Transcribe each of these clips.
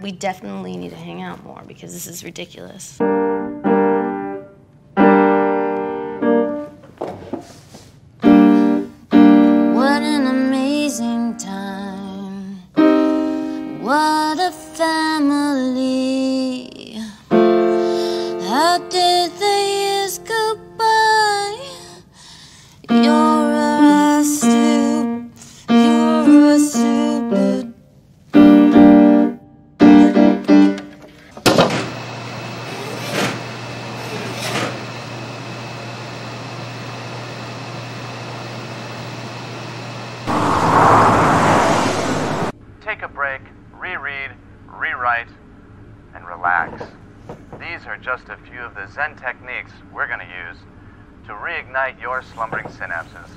we definitely need to hang out more because this is ridiculous. What an amazing time. What a family. How did the years go by? You're a stupid. Take a break, reread, rewrite, and relax. These are just a few of the Zen techniques we're going to use to reignite your slumbering synapses.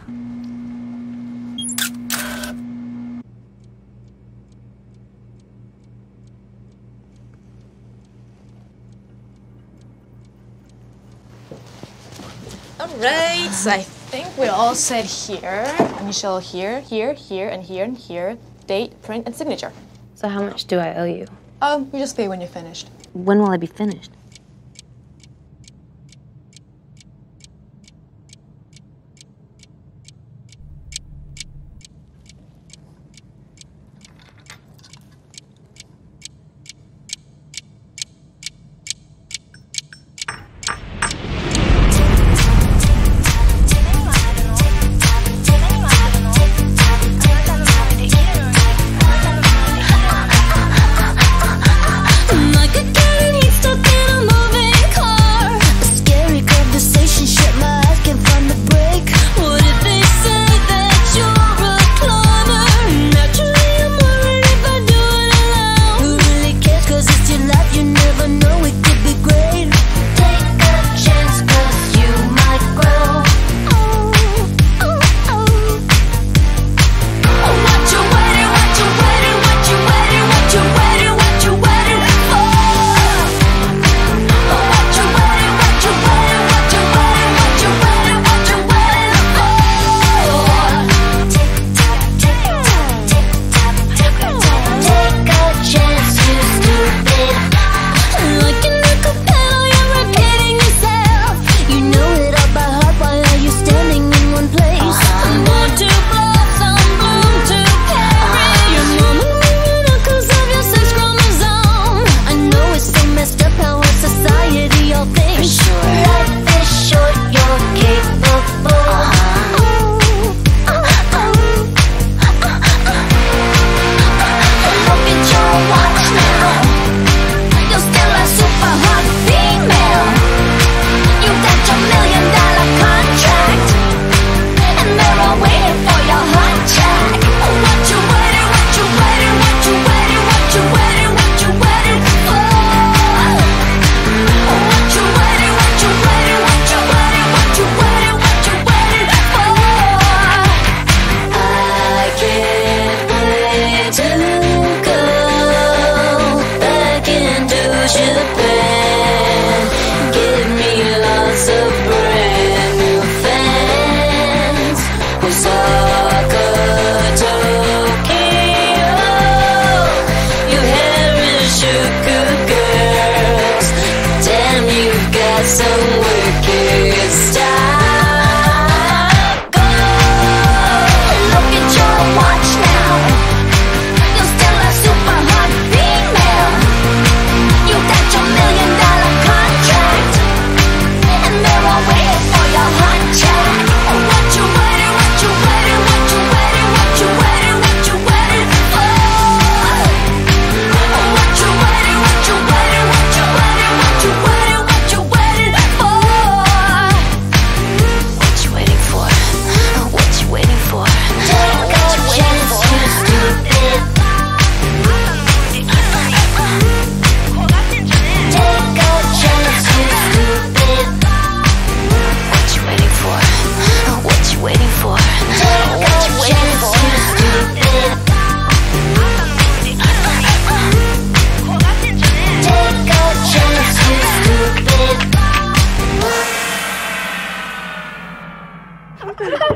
Alright, so I think we're all set here. Initial here, here, here, and here, and here. Date, print, and signature. So how much do I owe you? You just pay when you're finished. When will I be finished?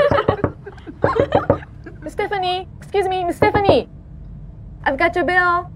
Miss Stefani, excuse me, Miss Stefani. I've got your bill.